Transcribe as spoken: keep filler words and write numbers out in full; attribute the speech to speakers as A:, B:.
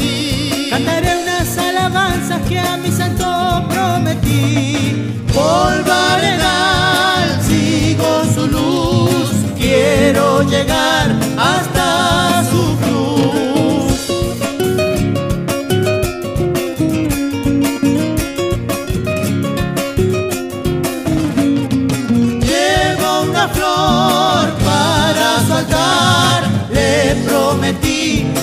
A: mí.
B: Cantaré unas alabanzas que a mi santo prometí.
A: Polvo arenal, sigo su luz, quiero llegar hasta su cruz. Llevo una flor para su altar, le prometí